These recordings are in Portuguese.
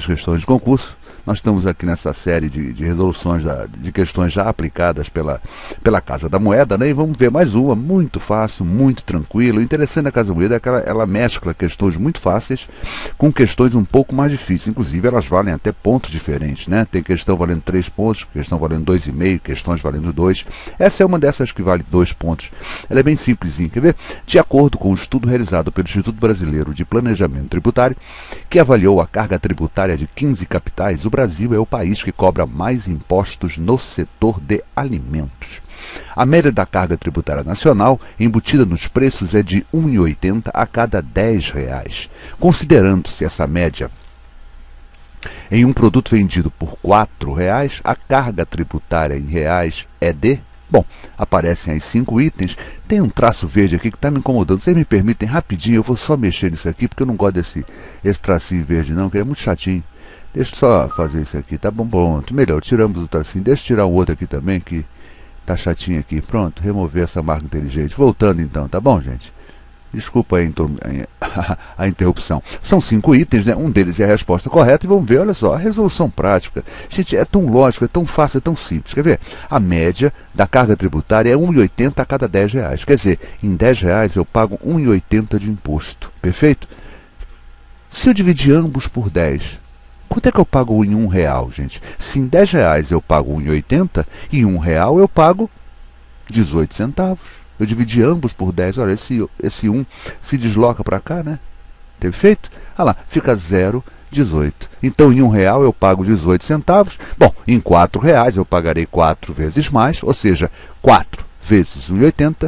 questões de concurso. Nós estamos aqui nessa série de resoluções de questões já aplicadas pela Casa da Moeda, né? E vamos ver mais uma, muito fácil, muito tranquilo. O interessante da Casa da Moeda é que ela mescla questões muito fáceis com questões um pouco mais difíceis. Inclusive, elas valem até pontos diferentes, né? Tem questão valendo 3 pontos, questão valendo 2,5, questões valendo 2. Essa é uma dessas que vale 2 pontos. Ela é bem simplesinha, quer ver? De acordo com o estudo realizado pelo Instituto Brasileiro de Planejamento Tributário, que avaliou a carga tributária de 15 capitais, o Brasil é o país que cobra mais impostos no setor de alimentos. A média da carga tributária nacional embutida nos preços é de R$ 1,80 a cada R$ 10. Considerando-se essa média em um produto vendido por R$ 4,00, a carga tributária em reais é de... Bom, aparecem aí 5 itens. Tem um traço verde aqui que está me incomodando. Vocês me permitem rapidinho, eu vou só mexer nisso aqui, porque eu não gosto desse tracinho verde não, que é muito chatinho. Deixa eu só fazer isso aqui, tá bom, pronto. Melhor, tiramos o tracinho. Deixa eu tirar o outro aqui também, que tá chatinho aqui. Pronto, remover essa marca inteligente. Voltando então, tá bom, gente? Desculpa a interrupção. São 5 itens, né? Um deles é a resposta correta e vamos ver, olha só, a resolução prática. Gente, é tão lógico, é tão fácil, é tão simples. Quer ver? A média da carga tributária é R$ 1,80 a cada R$ 10. Quer dizer, em R$ 10 eu pago R$ 1,80 de imposto. Perfeito? Se eu dividir ambos por 10, quanto é que eu pago em R$1, gente? Se em R$ 10 eu pago R$ 1,80, em R$1 eu pago 18 centavos. Eu dividi ambos por 10, olha, esse 1 se desloca para cá, né? Perfeito? Olha lá, fica 0,18. Então, em R$1 eu pago 18 centavos. Bom, em R$4 eu pagarei 4 vezes mais, ou seja, 4 vezes 1,80,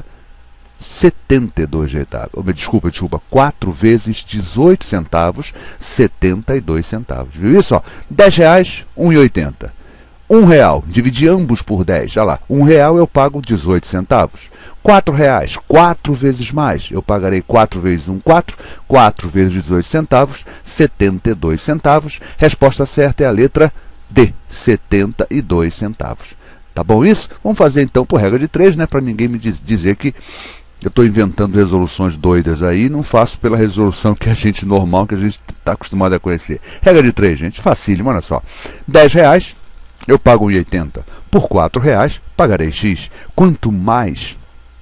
72 centavos. Desculpa, 4 vezes 18 centavos, 72 centavos. Viu isso? Ó, R$10, 1,80. R$1, dividi ambos por 10. Olha lá, R$1 eu pago 18 centavos. R$4, 4 vezes mais. Eu pagarei 4 vezes 1, 4. 4 vezes 18 centavos, 72 centavos. Resposta certa é a letra D, 72 centavos. Tá bom isso? Vamos fazer então por regra de 3, né? Para ninguém me dizer que eu estou inventando resoluções doidas aí, não faço pela resolução que a gente normal, que a gente está acostumado a conhecer. Regra de 3, gente, facílimo, olha só. R$10, eu pago 1,80. Por R$4, pagarei X. Quanto mais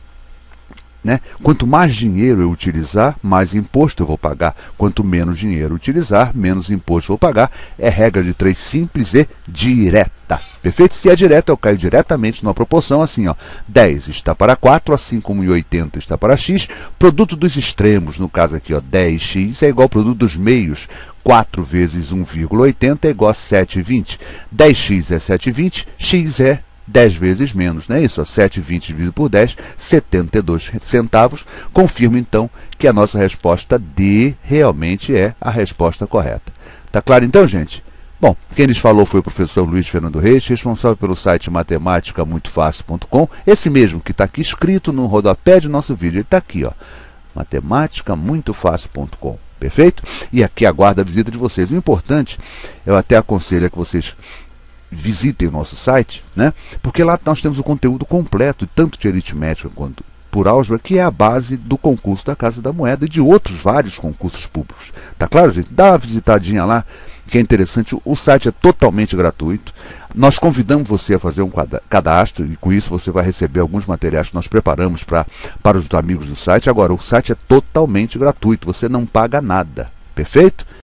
dinheiro eu utilizar, mais imposto eu vou pagar. Quanto menos dinheiro utilizar, menos imposto eu vou pagar. É regra de 3 simples e direta. Perfeito? Se é direta, eu caio diretamente numa proporção assim, ó. 10 está para 4, assim como 1,80 está para X. Produto dos extremos, no caso aqui, ó, 10x é igual ao produto dos meios. 4 vezes 1,80 é igual a 7,20. 10x é 7,20, x é 10 vezes menos, não é isso? 7,20 dividido por 10, 72 centavos. Confirmo, então, que a nossa resposta D realmente é a resposta correta. Tá claro, então, gente? Bom, quem lhes falou foi o professor Luiz Fernando Reis, responsável pelo site matematicamuitofácil.com, esse mesmo que está aqui escrito no rodapé de nosso vídeo. Ele está aqui, ó, matematicamuitofácil.com. Perfeito? E aqui aguardo a visita de vocês. O importante, eu até aconselho que vocês visitem o nosso site, né? Porque lá nós temos o conteúdo completo, tanto de aritmética quanto por álgebra, que é a base do concurso da Casa da Moeda e de outros vários concursos públicos. Tá claro, gente? Dá uma visitadinha lá, que é interessante. O site é totalmente gratuito. Nós convidamos você a fazer um cadastro e com isso você vai receber alguns materiais que nós preparamos para os amigos do site. Agora, o site é totalmente gratuito, você não paga nada. Perfeito?